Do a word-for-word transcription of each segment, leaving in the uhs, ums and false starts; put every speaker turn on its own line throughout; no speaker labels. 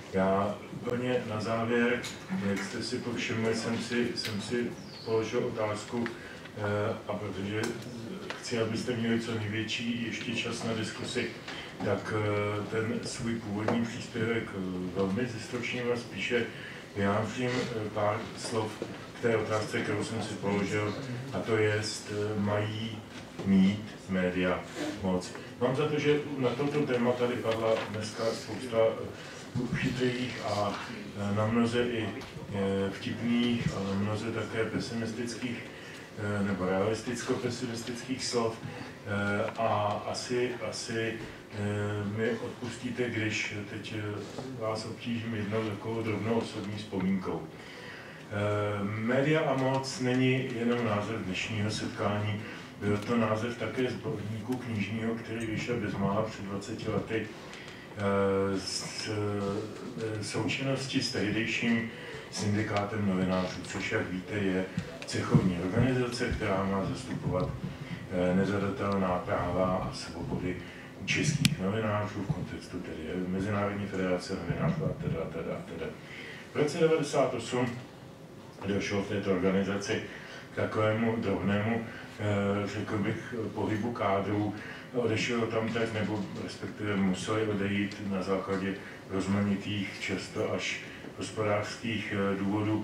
Já úplně na závěr, jak jste si povšimli, jsem si, jsem si položil otázku, a protože chci, abyste měli co největší ještě čas na diskusi, tak ten svůj původní příspěvek velmi zestručním a spíše vyjádřím pár slov k té otázce, kterou jsem si položil, a to je, mají mít média moc. Mám za to, že na toto téma tady padla dneska spousta chytrých a na mnoze i vtipných, ale na mnoze také pesimistických nebo realisticko-pesimistických slov. A asi, asi mi odpustíte, když teď vás obtížím jednou takovou drobnou osobní vzpomínkou. Média a moc není jenom název dnešního setkání, byl to název také sborníku knižního, který vyšel bezmála před dvaceti lety z součinnosti s tehdejším syndikátem novinářů, což, jak víte, je cechovní organizace, která má zastupovat nezadatelná práva a svobody českých novinářů v kontextu tedy Mezinárodní federace novinářů a teda, teda, teda. V roce devadesát osm došlo v této organizaci k takovému drobnému, řekl bych, pohybu kádrů. Odešel tam tak, nebo respektive museli odejít na základě rozmanitých, často až hospodářských důvodů,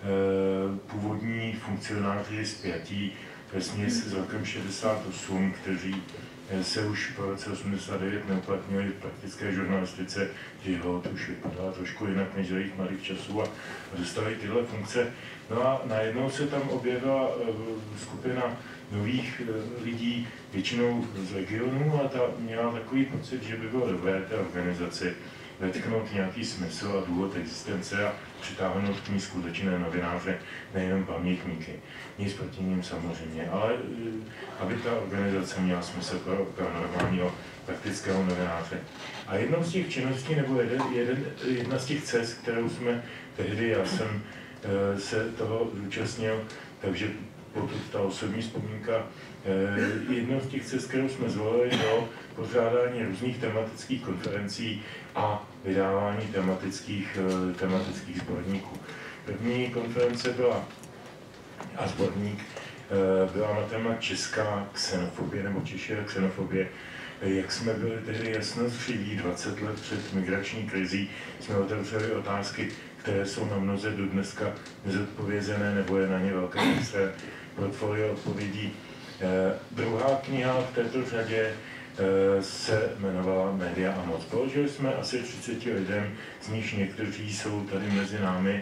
původní funkcionáři spjatí vesměs s rokem šedesát osm, kteří se už po roce osmdesát devět neuplatnili v praktické žurnalistice, že ho to už vypadá trošku jinak než za jejich mladých časů a dostali tyhle funkce. No a najednou se tam objevila skupina nových lidí, většinou z regionů, a ta měla takový pocit, že by bylo dobré té organizaci vetknout nějaký smysl a důvod existence a přitáhnout k ní skutečné novináře, nejenom pamětníky. Nic proti ním samozřejmě, ale aby ta organizace měla smysl pro, pro normálního praktického novináře. A jednou z těch činností, nebo jeden, jeden, jedna z těch cest, kterou jsme tehdy, já jsem e, se toho zúčastnil, takže pokud ta osobní vzpomínka, e, jednou z těch cest, kterou jsme zvolili, bylo pořádání různých tematických konferencí a vydávání tematických, e, tematických sborníků. První konference byla a sborník e, byla na téma česká xenofobie nebo Češi a xenofobie. Jak jsme byli tehdy jasnozřiví dvacet let před migrační krizí, jsme otevřeli otázky, které jsou na mnoze do dneska nezodpovězené, nebo je na ně velké extra portfolio odpovědí. E, druhá kniha v této řadě e, se jmenovala Média a moc. Položili jsme asi třiceti lidem, z nich někteří jsou tady mezi námi,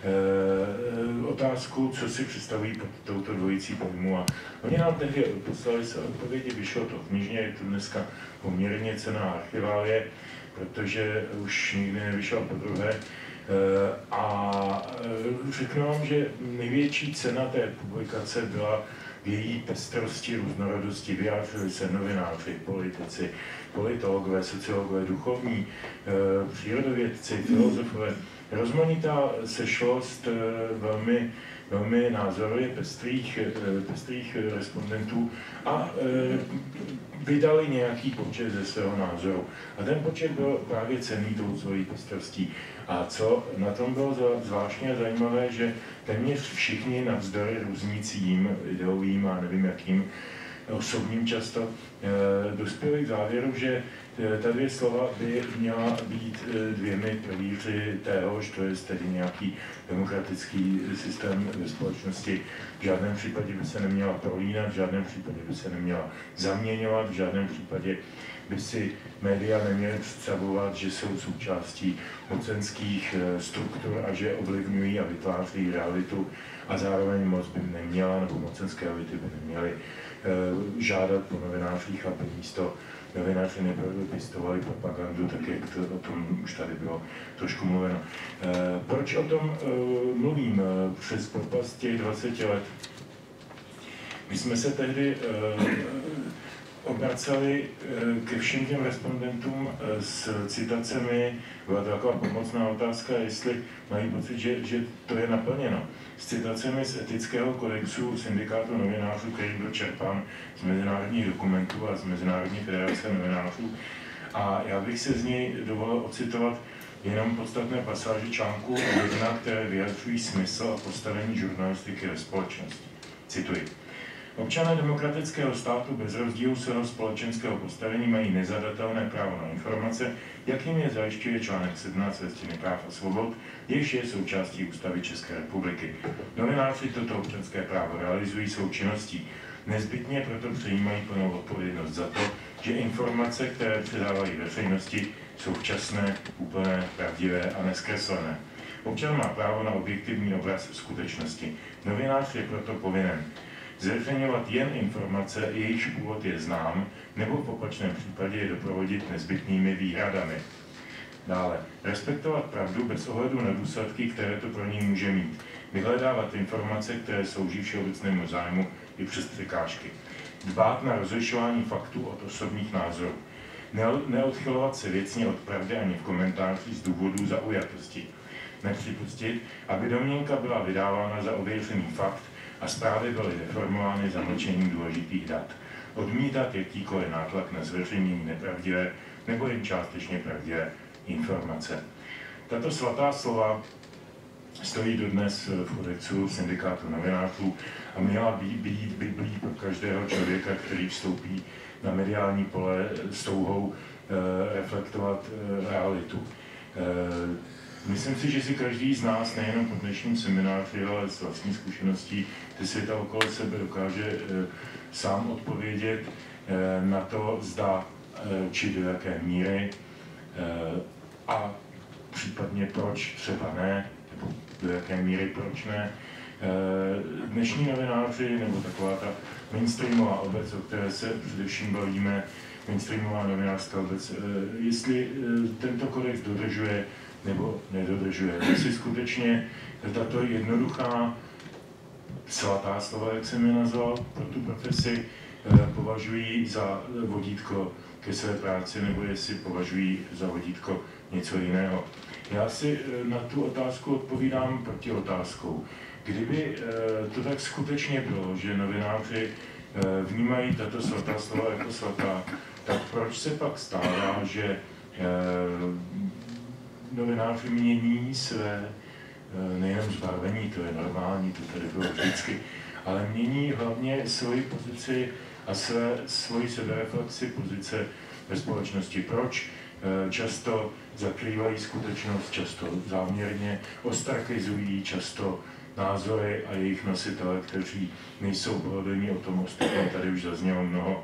E, otázku, co si představují pod touto dvojicí pojmu, a oni nám tehdy poslali se odpovědi, vyšlo to knižně, je to dneska poměrně cenná archiválie, protože už nikdy nevyšla podruhé, e, a e, řeknu vám, že největší cena té publikace byla v její pestrosti, různorodosti. Vyjádřili se novináři, politici, politologové, sociologové, duchovní, e, přírodovědci, filozofové. Rozmanitá sešlost velmi, velmi názorově pestrých, pestrých respondentů a vydali nějaký počet ze svého názoru. A ten počet byl právě cenný tou svojí pestrostí. A co na tom bylo zvláštně zajímavé, že téměř všichni navzdory různícím ideovým a nevím jakým osobním často dospěli k závěru, že ta dvě slova by měla být dvěmi pilíři téhož, to je tedy nějaký demokratický systém ve společnosti. V žádném případě by se neměla prolínat, v žádném případě by se neměla zaměňovat, v žádném případě by si média neměly představovat, že jsou součástí mocenských struktur a že ovlivňují a vytváří realitu, a zároveň moc by neměla, nebo mocenské elity by neměly žádat po novinářích, aby místo novináři nevypistovali propagandu, tak jak to, o tom už tady bylo trošku mluveno. E, proč o tom e, mluvím přes propast těch dvaceti let? My jsme se tehdy e, obraceli e, ke všem těm respondentům e, s citacemi. Byla to taková pomocná otázka, jestli mají pocit, že, že to je naplněno. S citacemi z etického kodexu syndikátu novinářů, který byl čerpán z mezinárodních dokumentů a z Mezinárodní federace novinářů. A já bych se z něj dovolil ocitovat jenom podstatné pasáže článku jedna, které vyjadřují smysl a postavení žurnalistiky ve společnosti. Cituji. Občané demokratického státu bez rozdílu svého společenského postavení mají nezadatelné právo na informace, jakým je zajišťuje článek sedmnáct Listiny práv a svobod, jež je součástí Ústavy České republiky. Novináři toto občanské právo realizují svou činností. Nezbytně proto přejímají plnou odpovědnost za to, že informace, které předávají veřejnosti, jsou včasné, úplné, pravdivé a neskreslené. Občan má právo na objektivní obraz skutečnosti. Novinář je proto povinen zveřejňovat jen informace, jejichž původ je znám, nebo v opačném případě je doprovodit nezbytnými výhradami. Dále, respektovat pravdu bez ohledu na důsledky, které to pro ní může mít. Vyhledávat informace, které slouží všeobecnému zájmu i přes překážky. Dbát na rozlišování faktů od osobních názorů. Neodchylovat se věcně od pravdy ani v komentáři z důvodů zaujatosti. Nepřipustit, aby domněnka byla vydávána za ověřený fakt a zprávy byly deformovány zamlčením důležitých dat. Odmítat jakýkoliv nátlak na zveřejnění nepravdivé nebo jen částečně pravdivé informace. Tato svatá slova stojí dodnes v kodexu syndikátu novinářů a měla být, být biblí pro každého člověka, který vstoupí na mediální pole s touhou e, reflektovat e, realitu. E, Myslím si, že si každý z nás, nejenom po dnešním semináři, ale z vlastní zkušeností, ty světa okolo sebe dokáže e, sám odpovědět e, na to, zda e, či do jaké míry e, a případně proč třeba ne, nebo do jaké míry proč ne. E, dnešní novináři, nebo taková ta mainstreamová obec, o které se především bavíme, mainstreamová novinářská obec, e, jestli e, tento kodex dodržuje nebo nedodržuje. Jestli skutečně tato jednoduchá svatá slova, jak jsem je nazval, pro tu profesi považují za vodítko ke své práci, nebo jestli považují za vodítko něco jiného. Já si na tu otázku odpovídám proti otázkou. Kdyby to tak skutečně bylo, že novináři vnímají tato svatá slova jako svatá, tak proč se pak stává, že novináři mění své, nejenom zbarvení, to je normální, to tady bylo vždycky, ale mění hlavně svoji pozici a své, svoji sebereflexi pozice ve společnosti. Proč často zakrývají skutečnost, často záměrně ostrakizují často názory a jejich nositele, kteří nejsou pohodlní o tom ostatně. Tady už zaznělo mnoho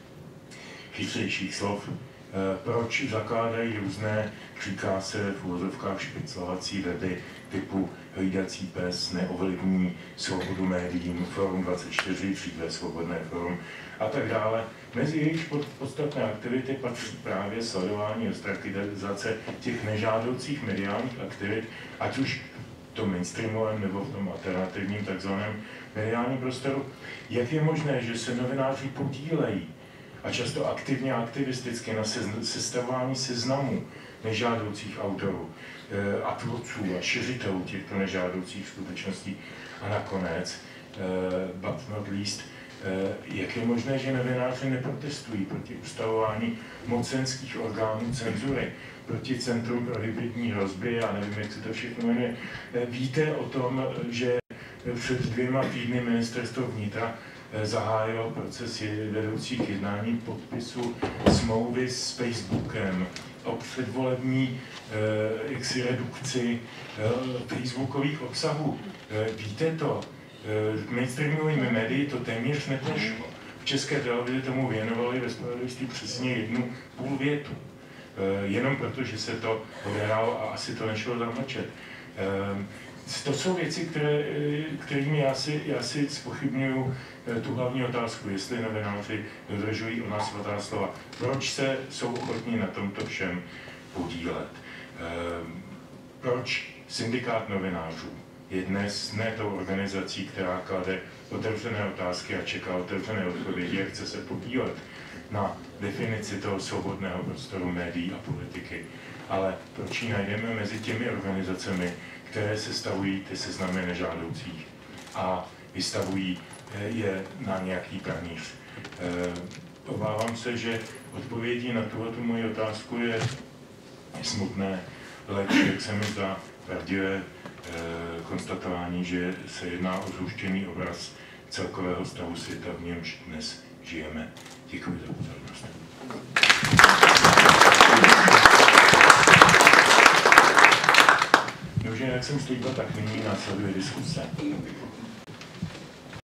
chytřejších slov. Proč zakládají různé, říká se v uvozovkách špiclovací weby typu Hlídací pes neovlivní svobodu médiím, Forum dvacet čtyři, dříve Svobodné forum a tak dále. Mezi jejich podstatné aktivity patří právě sledování ostrakizace těch nežádoucích mediálních aktivit, ať už v tom mainstreamovém nebo v tom alternativním takzvaném mediálním prostoru. Jak je možné, že se novináři podílejí a často aktivně a aktivisticky na sestavování seznamů nežádoucích autorů a tvůrců a šiřitelů těchto nežádoucích skutečností. A nakonec, but not least, jak je možné, že novináři neprotestují proti ustavování mocenských orgánů cenzury, proti Centru pro hybridní hrozby, já nevím, jak se to všechno jmenuje. Víte o tom, že před dvěma týdny ministerstvo vnitra zahájil proces vedoucích jednání podpisu smlouvy s Facebookem o předvolební eh, jaksi redukci eh, facebookových obsahů. Eh, víte to? Eh, mainstreamovými médii to téměř neprošlo. V České televizi tomu věnovali ve zpravodajství přesně jednu půl větu. Eh, jenom proto, že se to odehrálo a asi to nešlo zamlčet. Eh, To jsou věci, které, kterými já si, já si zpochybňuji tu hlavní otázku, jestli novináři dodržují ona svatá slova. Proč se jsou ochotní na tomto všem podílet? Proč syndikát novinářů je dnes ne tou organizací, která klade otevřené otázky a čeká otevřené odpovědi a chce se podílet na definici toho svobodného prostoru médií a politiky, ale proč ji najdeme mezi těmi organizacemi, které sestavují ty seznamy nežádoucích a vystavují je na nějaký pranýř. Obávám se, že odpovědí na tuhletu moji otázku je smutné leč, jak se mi zdá, pravdivé konstatování, že se jedná o zhuštěný obraz celkového stavu světa, v němž dnes žijeme. Děkuji za pozornost. Dobře, jak jsem slíbil, tak nyní následuje diskuse.